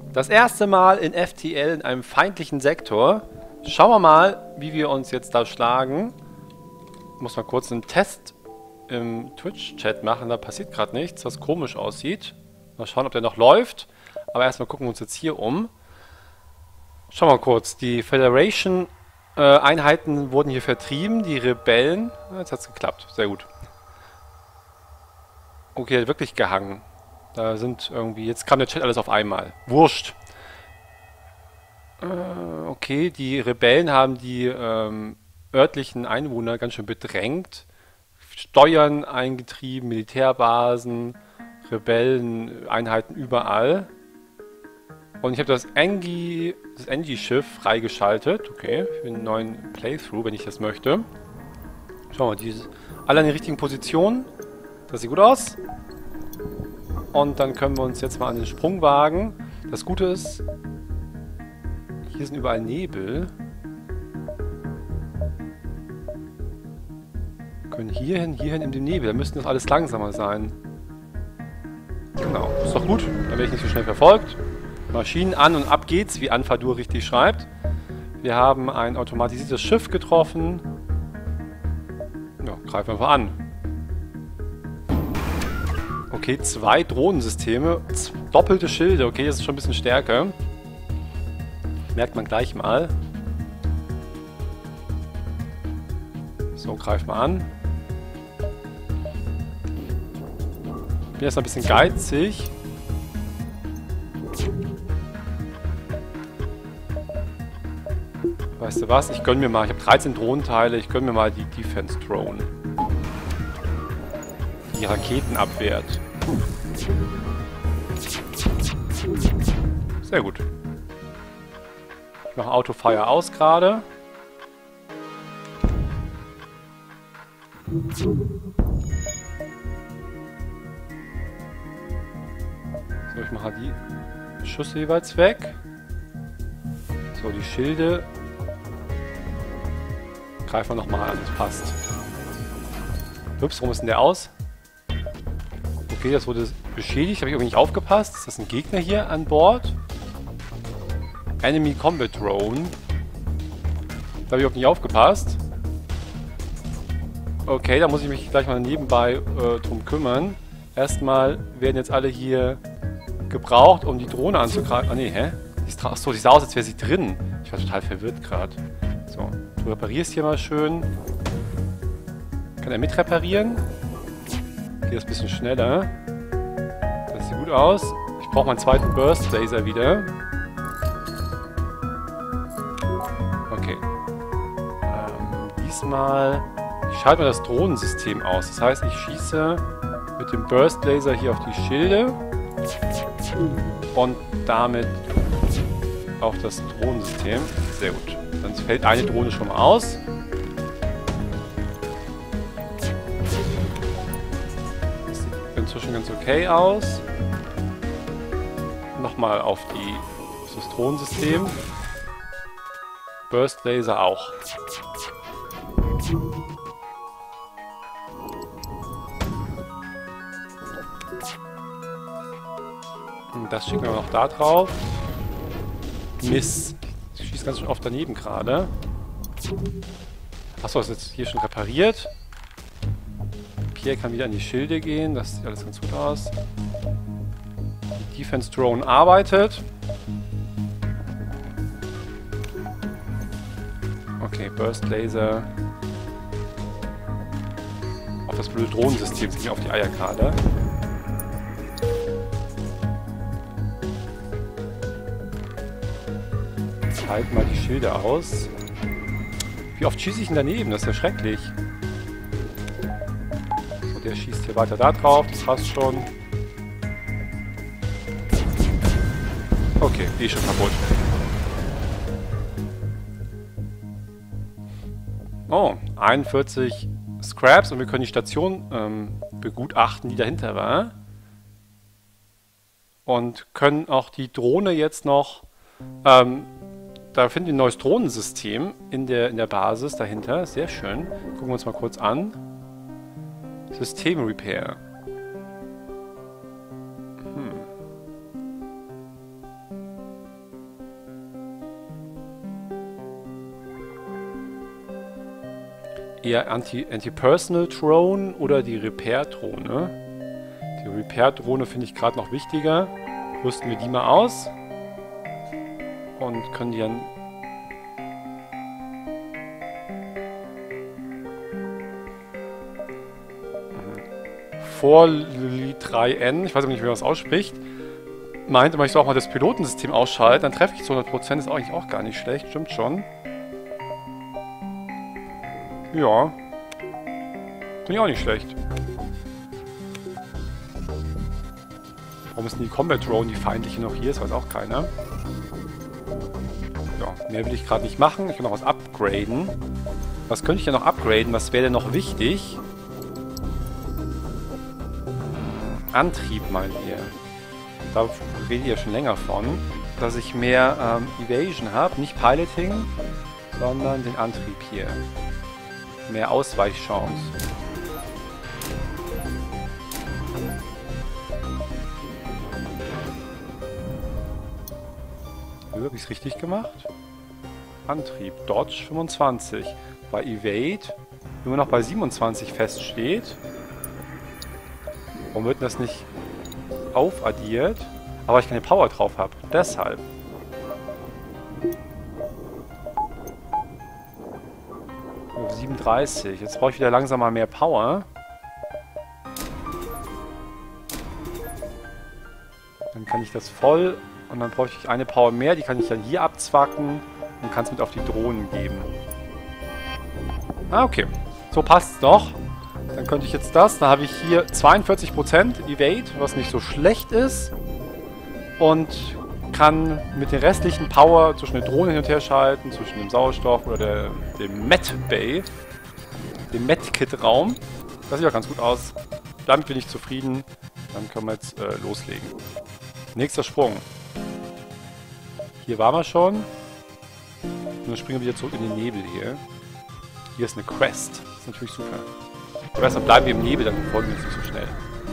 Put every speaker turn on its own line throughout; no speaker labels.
Das erste Mal in FTL in einem feindlichen Sektor. Schauen wir mal, wie wir uns jetzt da schlagen. Ich muss mal kurz einen Test im Twitch-Chat machen. Da passiert gerade nichts, was komisch aussieht. Mal schauen, ob der noch läuft. Aber erstmal gucken wir uns jetzt hier um. Schauen wir mal kurz. Die Federation-Einheiten wurden hier vertrieben. Die Rebellen. Jetzt hat es geklappt. Sehr gut. Okay, hat wirklich gehangen. Da sind irgendwie... Jetzt kam der Chat alles auf einmal. Wurscht. Okay, die Rebellen haben die örtlichen Einwohner ganz schön bedrängt. Steuern eingetrieben, Militärbasen, Rebelleneinheiten überall. Und ich habe das Engi-Schiff freigeschaltet. Okay, für einen neuen Playthrough, wenn ich das möchte. Schauen wir mal, die sind alle an den richtigen Positionen. Das sieht gut aus. Und dann können wir uns jetzt mal an den Sprung wagen. Das Gute ist, hier sind überall Nebel. Wir können hierhin in dem Nebel. Da müsste das alles langsamer sein. Genau, ist doch gut. Dann werde ich nicht so schnell verfolgt. Maschinen an und ab geht's, wie Anfadur richtig schreibt. Wir haben ein automatisiertes Schiff getroffen. Ja, greifen wir mal an. Okay, 2 Drohnensysteme, doppelte Schilde. Okay, das ist schon ein bisschen stärker. Merkt man gleich mal. So, greifen wir an. Bin jetzt noch ein bisschen geizig. Weißt du was? Ich gönne mir mal, ich habe 13 Drohnenteile, ich gönne mir mal die Defense Drone. Die Raketen abwehrt. Sehr gut. Ich mache Autofire aus gerade. So, ich mache die Schüsse jeweils weg. So, die Schilde greifen wir nochmal an, das passt. Ups, warum ist denn der aus? Okay, das wurde beschädigt. Habe ich irgendwie nicht aufgepasst? Ist das ein Gegner hier an Bord? Enemy Combat Drone. Da habe ich auch nicht aufgepasst. Okay, da muss ich mich gleich mal nebenbei drum kümmern. Erstmal werden jetzt alle hier gebraucht, um die Drohne anzugreifen. Ah ne, hä? Achso, die sah aus, als wäre sie drin. Ich war total verwirrt gerade. So, du reparierst hier mal schön. Kann er mit reparieren? Geht das ein bisschen schneller. Das sieht gut aus. Ich brauche meinen zweiten Burst Laser wieder. Okay. Diesmal... Ich schalte mal das Drohnensystem aus. Das heißt, ich schieße mit dem Burst Laser hier auf die Schilde. Und damit auf das Drohnensystem. Sehr gut. Dann fällt eine Drohne schon mal aus. Das sieht inzwischen ganz okay aus. Nochmal auf das Drohnensystem. Burst Laser auch. Und das schicken wir noch da drauf. Mist. Ich schieße ganz schön oft daneben gerade. Achso, ist jetzt hier schon repariert. Pierre kann wieder an die Schilde gehen. Das sieht alles ganz gut aus. Die Defense Drone arbeitet. Okay, Burst Laser. Auf das blöde Drohnensystem, nicht auf die Eierkarte. Halten mal die Schilde aus. Wie oft schieße ich denn daneben? Das ist ja schrecklich. So, der schießt hier weiter da drauf. Das passt schon. Okay, die ist schon kaputt. Oh, 41 Scraps und wir können die Station begutachten, die dahinter war. Und können auch die Drohne jetzt noch... da finden wir ein neues Drohnensystem in der Basis dahinter. Sehr schön. Gucken wir uns mal kurz an. System Repair. Eher Anti-Personal Drone oder die Repair-Drohne? Die Repair-Drohne finde ich gerade noch wichtiger. Rüsten wir die mal aus. Und können die dann... Forli 3N, ich weiß aber nicht, wie man das ausspricht, meinte immer, ich soll auch mal das Pilotensystem ausschalten, dann treffe ich zu 100%, ist eigentlich auch gar nicht schlecht, stimmt schon. Ja. Finde ich auch nicht schlecht. Warum ist denn die Combat Drone, die feindliche, noch hier? Das weiß auch keiner. Ja, mehr will ich gerade nicht machen. Ich kann noch was upgraden. Was könnte ich denn noch upgraden? Was wäre denn noch wichtig? Antrieb meint ihr. Da redet ihr schon länger von. Dass ich mehr Evasion habe. Nicht Piloting, sondern den Antrieb hier. Mehr Ausweichchance. Habe ich es richtig gemacht? Antrieb. Dodge 25. Bei Evade immer noch bei 27 feststeht. Warum wird das nicht aufaddiert? Aber ich keine Power drauf habe. Deshalb. Oh, 37. Jetzt brauche ich wieder langsam mal mehr Power. Dann kann ich das voll... Und dann bräuchte ich eine Power mehr, die kann ich dann hier abzwacken und kann es mit auf die Drohnen geben. Ah, okay. So passt es doch. Dann könnte ich jetzt das. Dann habe ich hier 42% Evade, was nicht so schlecht ist. Und kann mit der restlichen Power zwischen den Drohnen hin und her schalten, zwischen dem Sauerstoff oder dem Med-Bay, dem Med-Kit-Raum. Das sieht auch ganz gut aus. Damit bin ich zufrieden. Dann können wir jetzt loslegen. Nächster Sprung. Hier waren wir schon. Und dann springen wir wieder zurück in den Nebel hier. Hier ist eine Quest. Das ist natürlich super. Aber erst dann bleiben wir im Nebel, dann folgen wir uns nicht so schnell.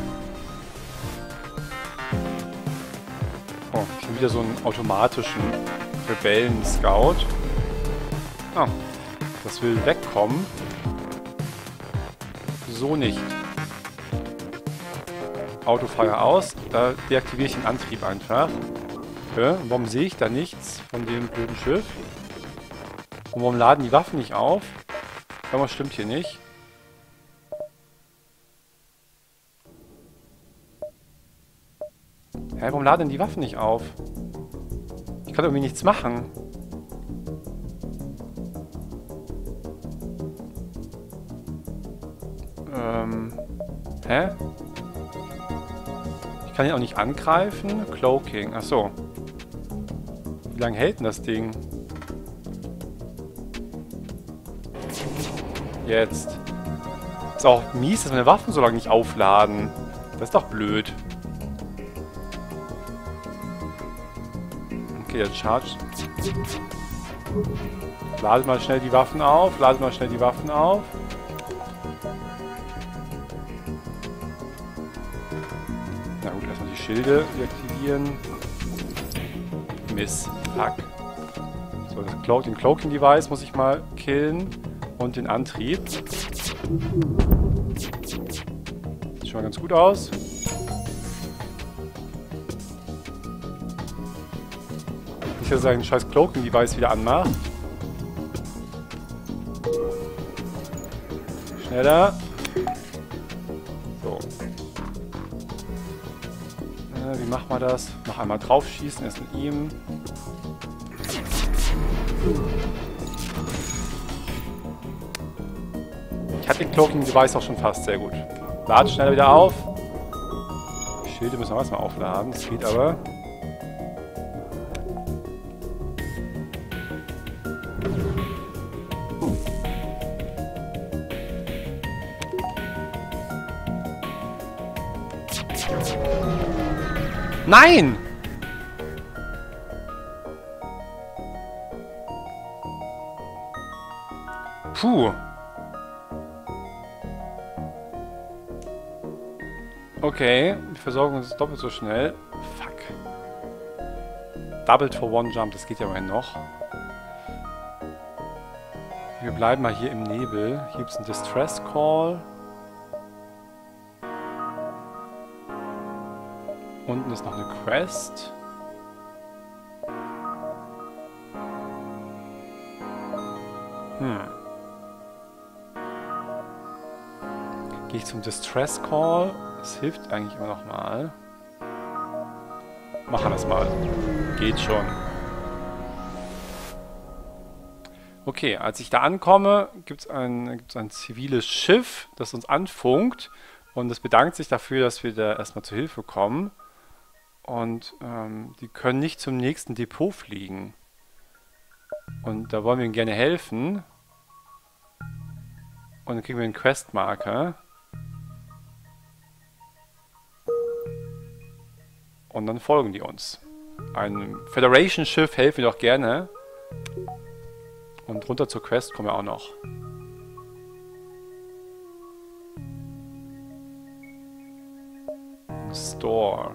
Oh, schon wieder so einen automatischen Rebellen-Scout. Ah, das will wegkommen. So nicht. Autofeuer aus. Da deaktiviere ich den Antrieb einfach. Warum sehe ich da nichts von dem blöden Schiff? Und warum laden die Waffen nicht auf? Irgendwas stimmt hier nicht. Hä, warum laden denn die Waffen nicht auf? Ich kann irgendwie nichts machen. Hä? Ich kann ihn auch nicht angreifen. Cloaking, achso. Wie lange hält denn das Ding? Jetzt. Ist auch mies, dass meine Waffen so lange nicht aufladen. Das ist doch blöd. Okay, der Charge. Ladet mal schnell die Waffen auf. Ladet mal schnell die Waffen auf. Na gut, erstmal die Schilde deaktivieren. Miss. Fuck. So, den Cloaking Device muss ich mal killen. Und den Antrieb. Sieht schon mal ganz gut aus. Nicht, dass er seinen scheiß Cloaking Device wieder anmacht. Schneller. So. Wie machen wir das? Noch einmal drauf schießen, erst mit ihm. Ich hatte den Cloaking Device auch schon fast sehr gut. Ladet schneller wieder auf. Die Schilde müssen wir erstmal aufladen, das geht aber. Nein! Puh. Okay, die Versorgung ist doppelt so schnell. Fuck. Doubled for one jump, das geht ja immerhin noch. Wir bleiben mal hier im Nebel. Hier gibt es einen Distress Call. Unten ist noch eine Quest. Gehe ich zum Distress Call. Das hilft eigentlich immer noch mal. Machen wir das mal. Geht schon. Okay, als ich da ankomme, gibt es ein ziviles Schiff, das uns anfunkt. Und es bedankt sich dafür, dass wir da erstmal zur Hilfe kommen. Und die können nicht zum nächsten Depot fliegen. Und da wollen wir ihnen gerne helfen. Und dann kriegen wir einen Questmarker. Und dann folgen die uns. Ein Federation-Schiff helfen wir doch gerne. Und runter zur Quest kommen wir auch noch. Store.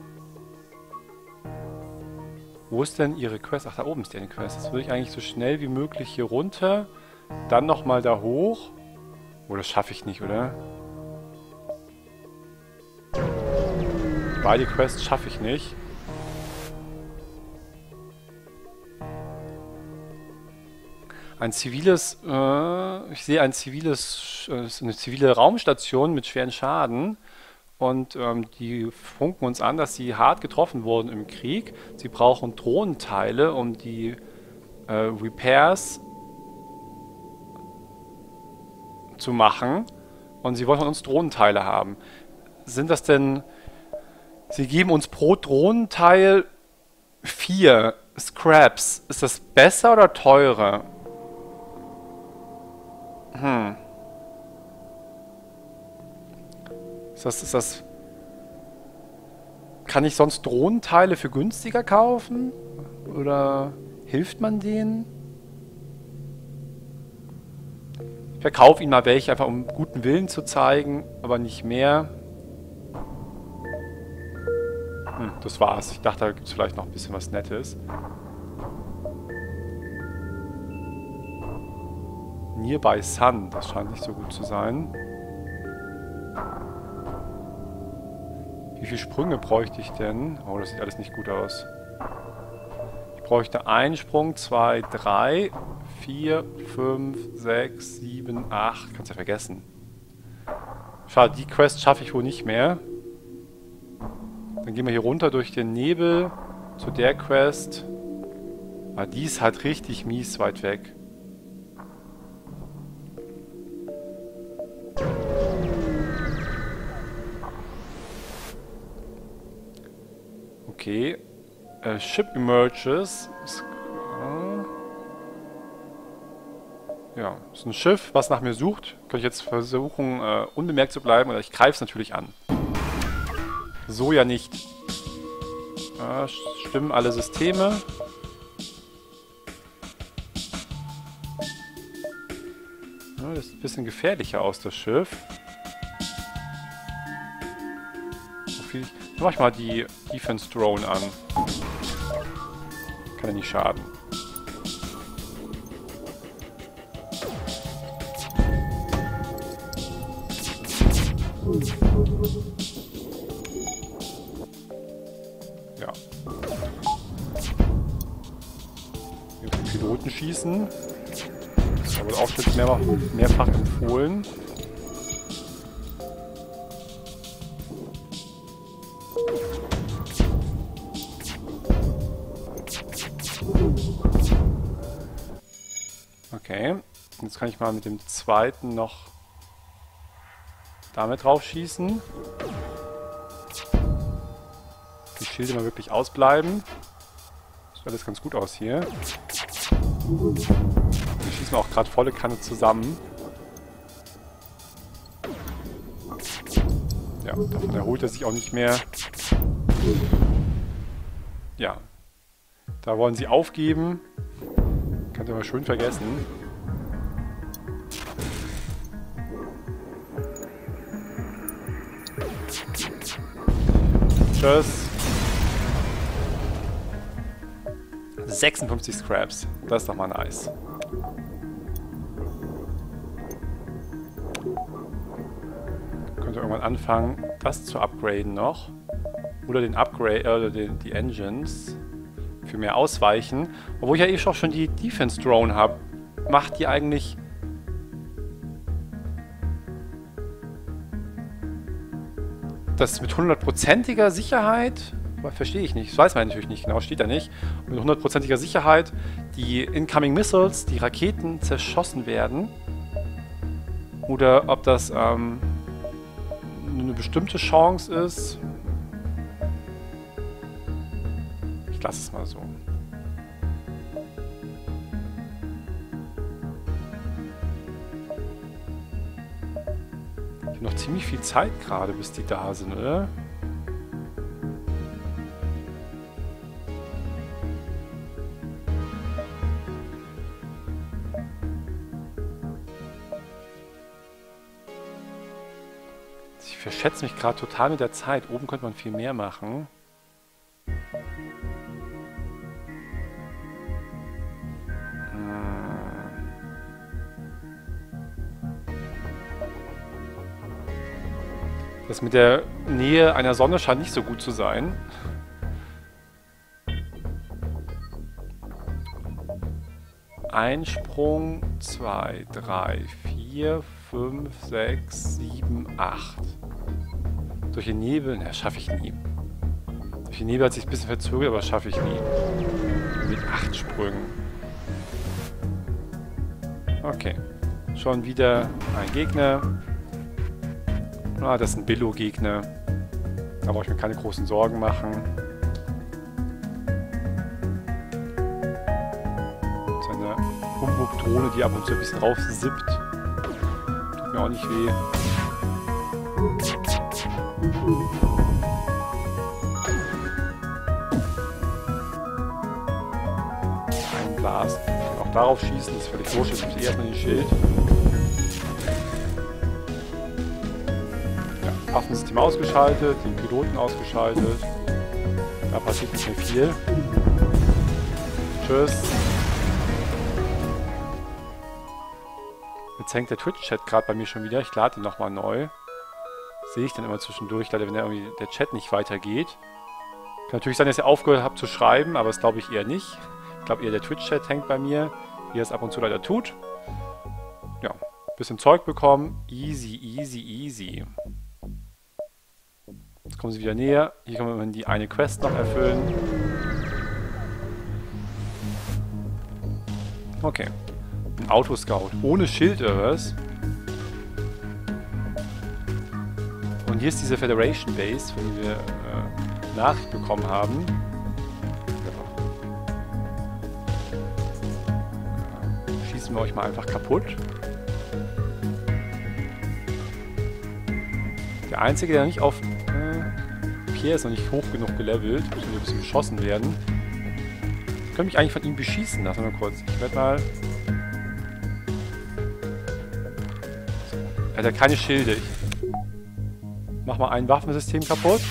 Wo ist denn Ihre Quest? Ach, da oben ist die eine Quest. Jetzt würde ich eigentlich so schnell wie möglich hier runter. Dann nochmal da hoch. Oh, das schaffe ich nicht, oder? Beide Quests schaffe ich nicht. Ein ziviles, ich sehe ein ziviles, eine zivile Raumstation mit schweren Schaden. Und die funken uns an, dass sie hart getroffen wurden im Krieg. Sie brauchen Drohnenteile, um die Repairs zu machen. Und sie wollen von uns Drohnenteile haben. Sind das denn... Sie geben uns pro Drohnenteil 4 Scraps. Ist das besser oder teurer? Ist das... Kann ich sonst Drohnenteile für günstiger kaufen? Oder hilft man denen? Ich verkaufe ihnen mal welche, einfach um guten Willen zu zeigen, aber nicht mehr. Das war's. Ich dachte, da gibt es vielleicht noch ein bisschen was Nettes. Nearby Sun, das scheint nicht so gut zu sein. Wie viele Sprünge bräuchte ich denn? Oh, das sieht alles nicht gut aus. Ich bräuchte einen Sprung, 2, 3, 4, 5, 6, 7, 8. Kannst ja vergessen. Schade, die Quest schaffe ich wohl nicht mehr. Dann gehen wir hier runter durch den Nebel zu der Quest. Aber die ist halt richtig mies weit weg. Okay. Ship emerges. Ja, ist ein Schiff, was nach mir sucht. Könnte ich jetzt versuchen, unbemerkt zu bleiben, oder ich greife es natürlich an. So ja nicht. Stimmen alle Systeme. Ja, das sieht ein bisschen gefährlicher aus, das Schiff. Dann mach ich mal die Defense Drone an. Kann ja nicht schaden. Ja. Hier auf den Piloten schießen. Da wurde auch schon mehrfach empfohlen. Okay. Jetzt kann ich mal mit dem zweiten noch damit drauf schießen. Die Schilde mal wirklich ausbleiben. Sieht alles ganz gut aus hier. Die schießen auch gerade volle Kanne zusammen. Ja, davon erholt er sich auch nicht mehr. Ja. Da wollen sie aufgeben. Könnt ihr mal schön vergessen. Tschüss. 56 Scraps. Das ist doch mal nice. irgendwann anfangen, das zu upgraden noch. Oder den Upgrade, die Engines für mehr Ausweichen. Obwohl ich ja eh schon die Defense Drone habe. Macht die eigentlich... Das mit 100%iger Sicherheit... Verstehe ich nicht. Das weiß man natürlich nicht genau, steht da nicht. Mit 100%iger Sicherheit die Incoming Missiles, die Raketen zerschossen werden. Oder ob das eine bestimmte Chance ist. Ich lasse es mal so. Ich habe noch ziemlich viel Zeit gerade, bis die da sind, oder? Ich verschätze mich gerade total mit der Zeit. Oben könnte man viel mehr machen. Das mit der Nähe einer Sonne scheint nicht so gut zu sein. Einsprung 2, 3, 4, 5, 6, 7, 8. Durch den Nebel, ne, schaffe ich nie. Durch den Nebel hat sich ein bisschen verzögert, aber schaffe ich nie. Mit 8 Sprüngen. Okay. Schon wieder ein Gegner. Ah, das ist ein Billo-Gegner. Da brauche ich mir keine großen Sorgen machen. Seine Humbug-Drohne, die ab und zu ein bisschen raufsippt. Tut mir auch nicht weh. Ein Blast. Ich kann auch darauf schießen, das ist völlig wurscht. Jetzt habe ich erstmal den Schild. Ja, Waffensystem ausgeschaltet, den Piloten ausgeschaltet. Da passiert nicht mehr viel. Tschüss. Jetzt hängt der Twitch-Chat gerade bei mir schon wieder. Ich lade ihn nochmal neu. Sehe ich dann immer zwischendurch, leider, wenn der Chat nicht weitergeht. Kann natürlich sein, dass ihr aufgehört habt zu schreiben, aber das glaube ich eher nicht. Ich glaube eher der Twitch-Chat hängt bei mir, wie er es ab und zu leider tut. Ja, bisschen Zeug bekommen. Easy, easy, easy. Jetzt kommen sie wieder näher. Hier kann man die eine Quest noch erfüllen. Okay. Ein Autoscout. Ohne Schild oder was? Und hier ist diese Federation Base, von der wir Nachricht bekommen haben. Schießen wir euch mal einfach kaputt. Der Einzige, der nicht auf... Pierre ist noch nicht hoch genug gelevelt. Muss ein bisschen beschossen werden. Ich könnte mich eigentlich von ihm beschießen lassen. Mal kurz. Ich werde mal... Er hat ja keine Schilde. Ich mach mal ein Waffensystem kaputt.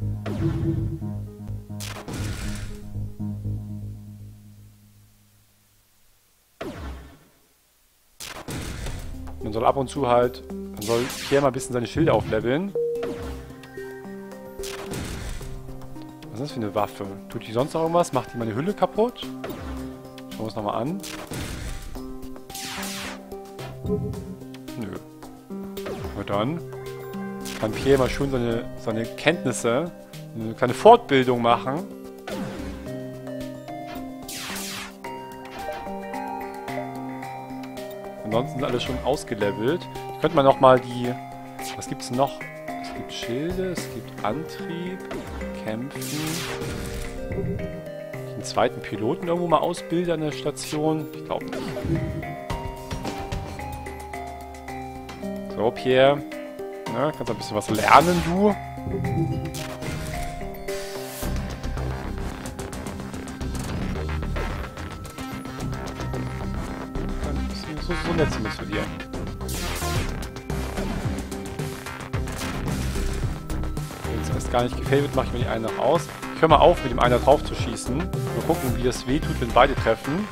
Man soll ab und zu halt... Man soll Pierre mal ein bisschen seine Schilde aufleveln. Was ist das für eine Waffe? Tut die sonst noch irgendwas? Macht die meine Hülle kaputt? Schauen wir uns nochmal an. Nö. Na dann kann Pierre mal schön seine Kenntnisse, eine kleine Fortbildung machen. Ansonsten sind alle schon ausgelevelt. Ich könnte mal nochmal die... Was gibt es noch? Es gibt Schilde, es gibt Antrieb, Kämpfen. Den zweiten Piloten irgendwo mal ausbilden an der Station? Ich glaube nicht. So, Pierre. Ja, kannst ein bisschen was lernen, du. So nett sind wir zu dir. Wenn es erst gar nicht gefällt wird, mache ich mir die einen noch aus. Ich höre mal auf, mit dem einen da drauf zu schießen. Mal gucken, wie das weh tut, wenn beide treffen.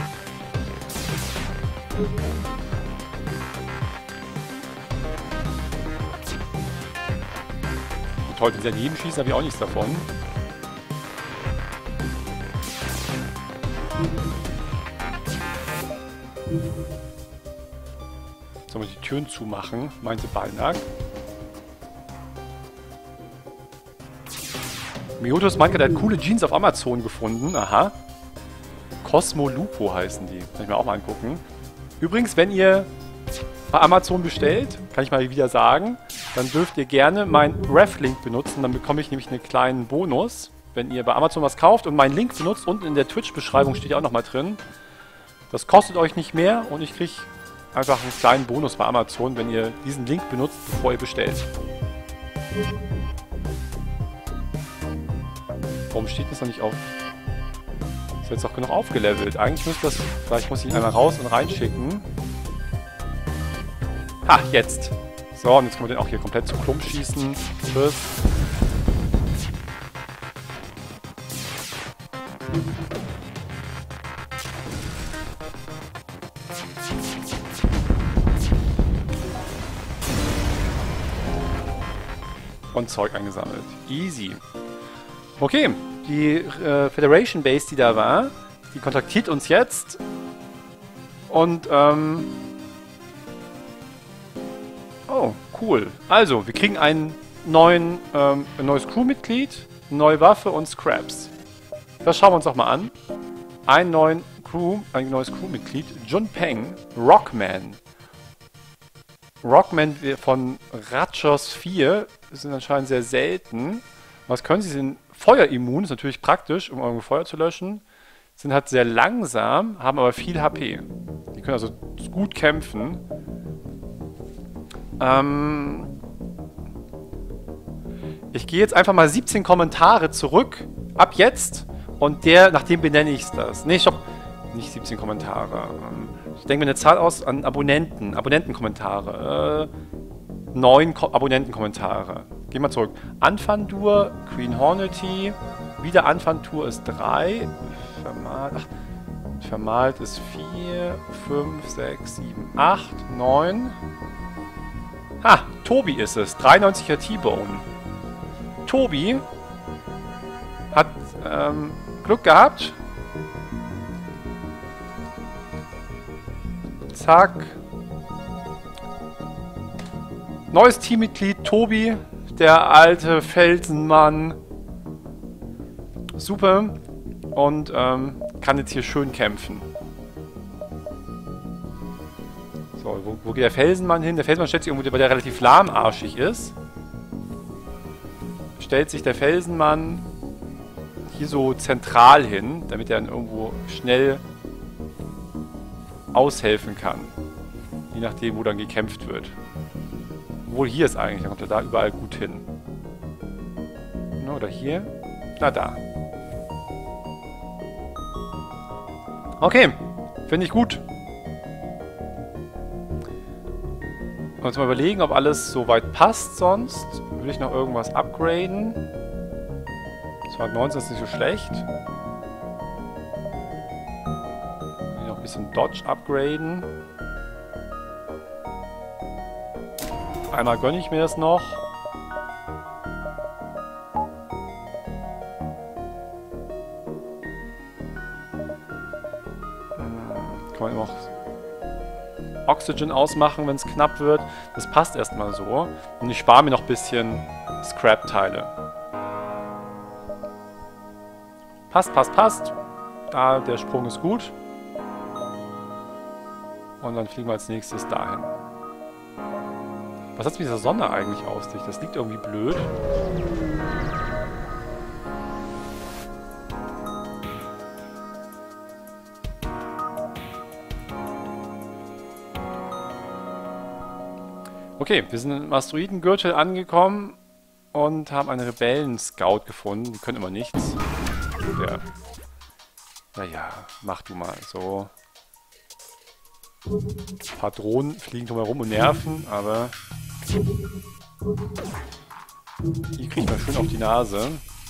toll, wenn sie daneben schießen, habe ich auch nichts davon. Sollen wir die Türen zumachen, meinte Balnak. Miotos meint, er hat coole Jeans auf Amazon gefunden. Aha. Cosmo Lupo heißen die. Kann ich mir auch mal angucken. Übrigens, wenn ihr bei Amazon bestellt, kann ich mal wieder sagen, dann dürft ihr gerne meinen Ref-Link benutzen. Dann bekomme ich nämlich einen kleinen Bonus, wenn ihr bei Amazon was kauft und meinen Link benutzt. Unten in der Twitch-Beschreibung steht ja auch nochmal drin. Das kostet euch nicht mehr und ich kriege einfach einen kleinen Bonus bei Amazon, wenn ihr diesen Link benutzt, bevor ihr bestellt. Warum steht das noch nicht auf? Ist jetzt auch genug aufgelevelt. Eigentlich müsste das... Vielleicht muss ich ihn einmal raus und reinschicken. Ha, jetzt. So, und jetzt können wir den auch hier komplett zu Klump schießen. Tschüss. Und Zeug eingesammelt. Easy. Okay, die Federation Base, die da war, die kontaktiert uns jetzt. Und, oh, cool. Also, wir kriegen ein neues Crewmitglied, eine neue Waffe und Scraps. Das schauen wir uns doch mal an. Ein neues Crewmitglied, Jun Peng, Rockman. Rockman von Ratchos 4 sind anscheinend sehr selten. Was können sie? Sie sind feuerimmun, ist natürlich praktisch, um irgendwo Feuer zu löschen. Sind halt sehr langsam, haben aber viel HP. Die können also gut kämpfen. Ich gehe jetzt einfach mal 17 Kommentare zurück, ab jetzt. Und nach dem benenne ich das. Nee, stopp. Nicht 17 Kommentare. Ich denke mir eine Zahl aus an Abonnenten. Abonnentenkommentare. 9 Abonnentenkommentare. Gehen wir zurück. Anfandur, Queen Hornety. Wieder Anfandur ist 3. Vermalt ist 4, 5, 6, 7, 8, 9. Ha, Tobi ist es. 93er T-Bone. Tobi hat Glück gehabt. Zack. Neues Teammitglied, Tobi, der alte Felsenmann. Super. Und kann jetzt hier schön kämpfen. So, wo geht der Felsenmann hin? Der Felsenmann stellt sich irgendwo, weil der relativ lahmarschig ist. Stellt sich der Felsenmann hier so zentral hin, damit er dann irgendwo schnell aushelfen kann. Je nachdem, wo dann gekämpft wird. Obwohl hier ist eigentlich, dann kommt er da überall gut hin. Oder hier? Na da. Okay, finde ich gut. Und jetzt mal überlegen, ob alles soweit passt sonst. Will ich noch irgendwas upgraden? 219 ist nicht so schlecht. Will noch ein bisschen Dodge upgraden. Einmal gönne ich mir das noch. Kann man immer noch Oxygen ausmachen, wenn es knapp wird. Das passt erstmal so. Und ich spare mir noch ein bisschen Scrap-Teile. Passt, passt, passt. Da, der Sprung ist gut. Und dann fliegen wir als nächstes dahin. Was hat es mit dieser Sonne eigentlich auf sich? Das liegt irgendwie blöd. Okay, wir sind im Asteroidengürtel angekommen und haben einen Rebellen-Scout gefunden. Die können immer nichts. Ja. Naja, mach du mal so. Ein paar Drohnen fliegen drumherum und nerven, aber die kriegt man schön auf die Nase.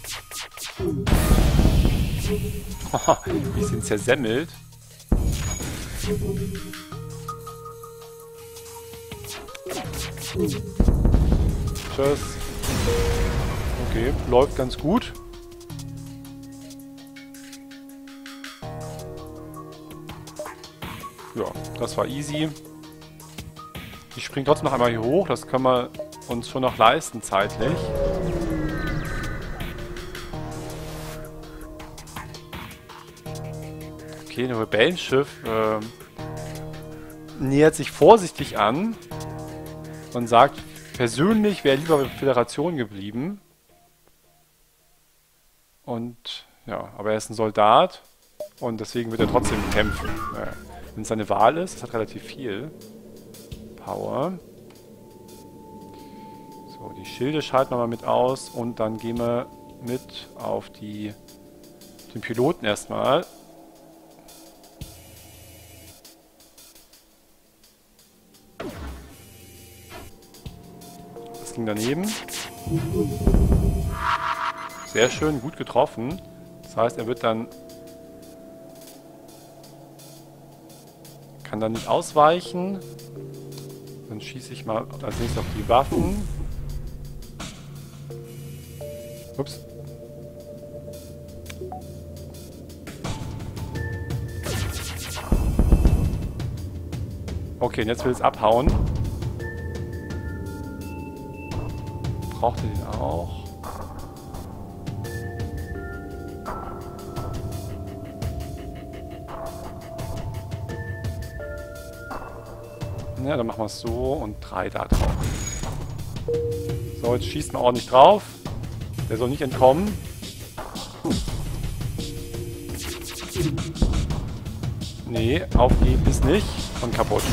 Die sind zersemmelt. Tschüss. Okay, läuft ganz gut. Ja, das war easy. Ich springe trotzdem noch einmal hier hoch. Das können wir uns schon noch leisten zeitlich. Okay, ein Rebellenschiff nähert sich vorsichtig an und sagt, persönlich wäre lieber Föderation geblieben. Und ja, aber er ist ein Soldat und deswegen wird er trotzdem kämpfen. Wenn es seine Wahl ist, das hat relativ viel Power. So, die Schilde schalten wir mal mit aus und dann gehen wir mit auf den Piloten erstmal. Das ging daneben. Sehr schön, gut getroffen. Das heißt, er wird dann... kann dann nicht ausweichen. Dann schieße ich mal als nächstes auf die Waffen. Ups. Okay, und jetzt will es abhauen. Braucht ihr den auch? Ja, dann machen wir es so und 3 da drauf. So, jetzt schießt man ordentlich drauf. Der soll nicht entkommen. Nee, aufgeben ist nicht. Und kaputt.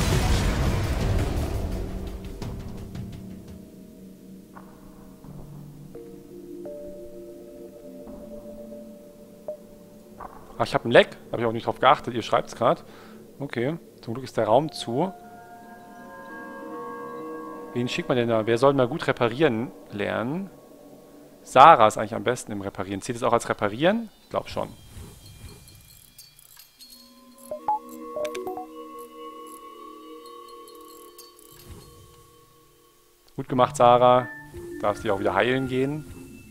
Ach, ich habe einen Leck. Da habe ich auch nicht drauf geachtet. Ihr schreibt es gerade. Okay, zum Glück ist der Raum zu. Wen schickt man denn da? Wer soll mal gut reparieren lernen? Sarah ist eigentlich am besten im Reparieren. Zählt es auch als Reparieren? Ich glaube schon. Gut gemacht, Sarah. Darfst dich auch wieder heilen gehen.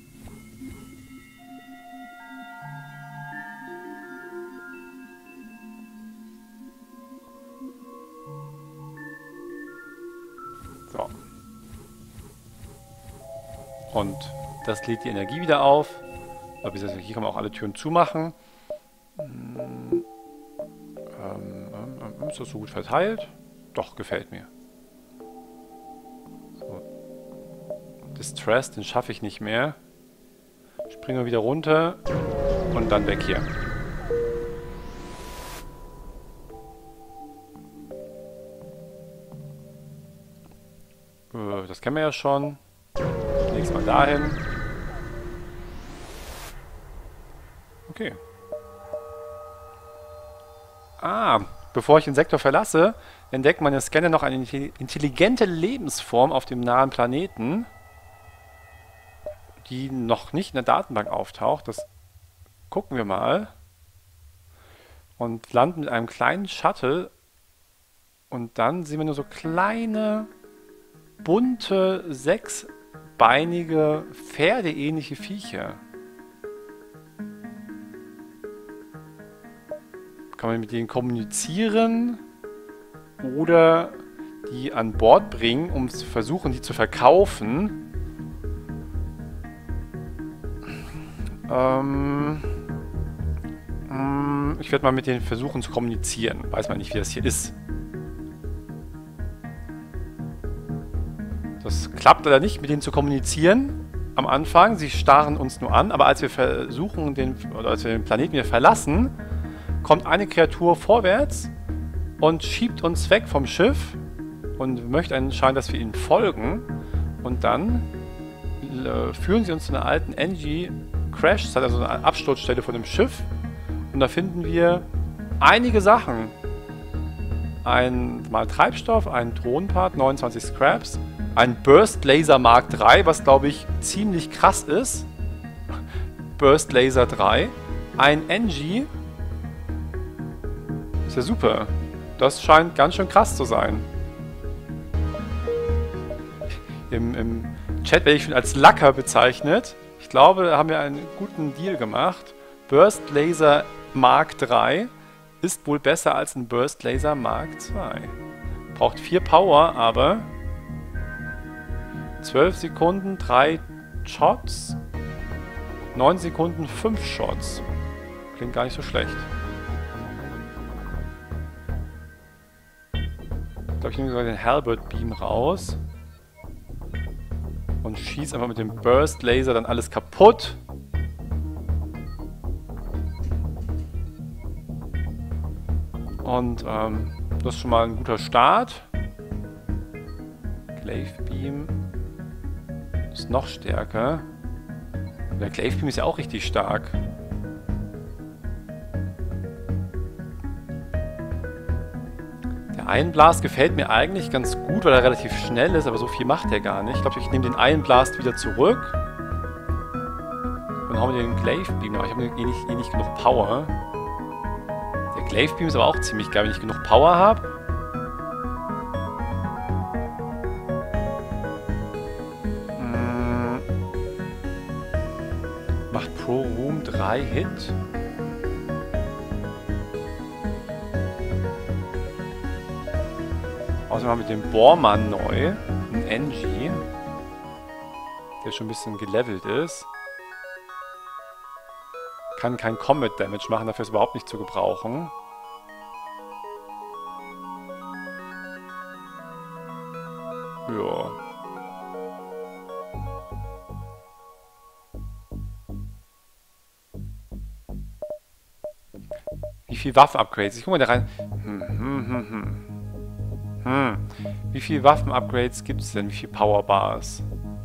So. Und das lädt die Energie wieder auf. Aber hier kann man auch alle Türen zumachen. Ist das so gut verteilt? Doch, gefällt mir. So. Distress, den schaffe ich nicht mehr. Springen wir wieder runter und dann weg hier. Das kennen wir ja schon. Nächstes Mal dahin. Okay. Bevor ich den Sektor verlasse, entdeckt meine Scanner noch eine intelligente Lebensform auf dem nahen Planeten, die noch nicht in der Datenbank auftaucht. Das gucken wir mal. Und landen mit einem kleinen Shuttle. Und dann sehen wir nur so kleine, bunte, sechsbeinige, pferdeähnliche Viecher. Kann man mit denen kommunizieren oder die an Bord bringen, um zu versuchen, die zu verkaufen. Ich werde mal mit denen versuchen zu kommunizieren. Weiß man nicht, wie das hier ist. Das klappt leider nicht, mit denen zu kommunizieren am Anfang. Sie starren uns nur an, aber als wir versuchen, als wir den Planeten wieder verlassen, kommt eine Kreatur vorwärts und schiebt uns weg vom Schiff und möchte anscheinend, dass wir ihnen folgen. Und dann führen sie uns zu einer alten Engie-Crash-Site, also eine Absturzstelle von dem Schiff. Und da finden wir einige Sachen. Mal Treibstoff, einen Drohnenpart, 29 Scraps, ein Burst Laser Mark III, was glaube ich ziemlich krass ist. Burst Laser 3, ein Engie. Ist ja super. Das scheint ganz schön krass zu sein. Im Chat werde ich schon als Lacker bezeichnet. Ich glaube, da haben wir einen guten Deal gemacht. Burst Laser Mark III ist wohl besser als ein Burst Laser Mark II. Braucht 4 Power, aber 12 Sekunden, 3 Shots, 9 Sekunden, 5 Shots. Klingt gar nicht so schlecht. Ich glaube, ich nehme sogar den Halberd Beam raus. Und schieße einfach mit dem Burst Laser dann alles kaputt. Und das ist schon mal ein guter Start. Glaive Beam ist noch stärker. Der Glaive Beam ist ja auch richtig stark. Der Iron Blast gefällt mir eigentlich ganz gut, weil er relativ schnell ist, aber so viel macht er gar nicht. Ich glaube, ich nehme den Iron Blast wieder zurück. Und hauen wir den Glaive Beam. Aber ich habe eh nicht genug Power. Der Glaive Beam ist aber auch ziemlich geil, wenn ich genug Power habe. Macht pro Room 3 Hit. Außerdem haben wir den Bormann neu. Ein NG. Der schon ein bisschen gelevelt ist. Kann kein Combat Damage machen, dafür ist überhaupt nicht zu gebrauchen. Ja. Wie viel Waffen-Upgrades? Ich guck mal da rein. Wie viele Waffen-Upgrades gibt es denn? Wie viele Power-Bars?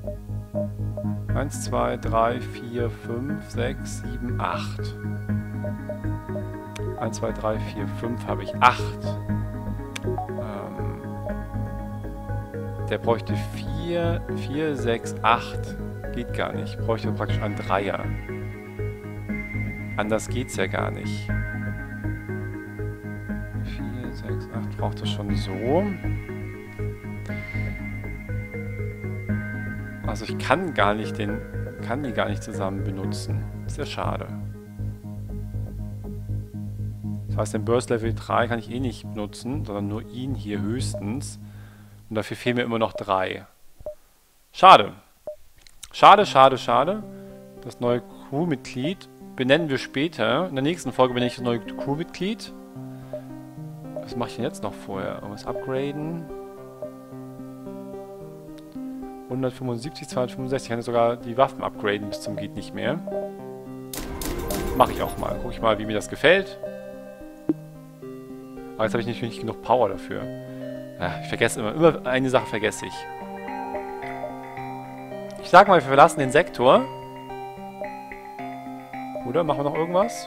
1, 2, 3, 4, 5, 6, 7, 8. 1, 2, 3, 4, 5 habe ich 8. Der bräuchte 4, 4, 6, 8. Geht gar nicht. Bräuchte praktisch einen Dreier. Anders geht's ja gar nicht. 4, 6, 8 braucht es schon so. Also ich kann die gar nicht zusammen benutzen. Ist ja schade. Das heißt, den Burst Level 3 kann ich eh nicht benutzen, sondern nur ihn hier höchstens. Und dafür fehlen mir immer noch 3. Schade. Schade, schade, schade. Das neue Crewmitglied benennen wir später. In der nächsten Folge benenne ich das neue Crewmitglied. Was mache ich denn jetzt noch vorher? Irgendwas upgraden. 175, 265. Ich kann sogar die Waffen upgraden bis zum geht nicht mehr. Mache ich auch mal. Guck ich mal, wie mir das gefällt. Aber jetzt habe ich natürlich nicht genug Power dafür. Ja, ich vergesse immer eine Sache vergesse ich. Ich sag mal, wir verlassen den Sektor. Oder? Machen wir noch irgendwas?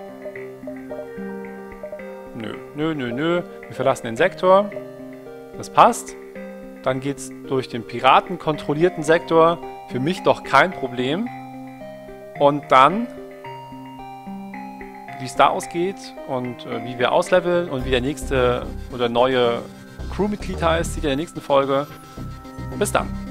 Nö, nö, nö, nö. Wir verlassen den Sektor. Das passt. Dann geht's durch den piratenkontrollierten Sektor. Für mich doch kein Problem. Und dann, wie es da ausgeht und wie wir ausleveln und wie der nächste oder neue Crewmitglied heißt, sieht ihr in der nächsten Folge. Bis dann.